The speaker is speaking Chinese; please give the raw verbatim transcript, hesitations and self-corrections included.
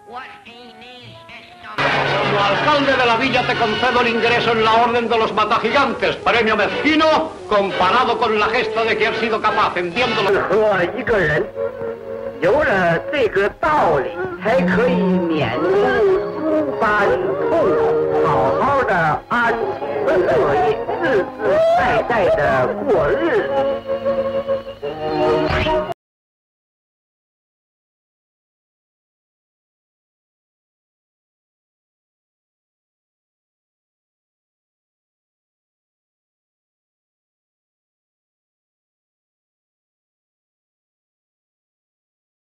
Como alcalde de la villa te concedo el ingreso en la orden de los matagigantes, premio mezquino comparado con la gesta de que has sido capaz, entiéndolo. 和一个人有了这个道理，才可以免除班痛，好好的安居乐业，自自在在的过日子。